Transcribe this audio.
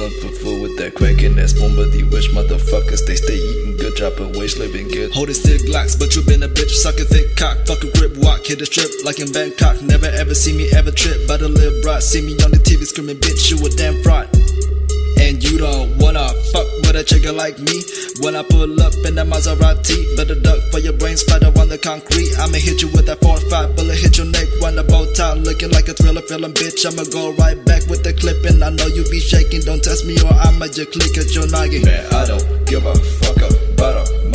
up for food with that crack and that spoon, but the rich motherfuckers, they stay eating good, dropping weight, living good. Holding stick glocks, but you been a bitch, sucking thick cock, fucking grip walk, hit a strip like in Bangkok. Never ever see me ever trip by the lip broad. See me on the TV screaming, bitch, you a damn fraud. And you don't wanna fuck with a chicken like me. When I pull up in that Maserati, better duck for your brain splatter on the concrete. I'ma hit you with that 4-5 bullet, hit your neck, run the bow tie, looking like a thriller film, bitch. I'ma go right back with the clip, and I know you be shaking. Don't test me or I'ma just click at your noggin. Man, I don't give a fuck about a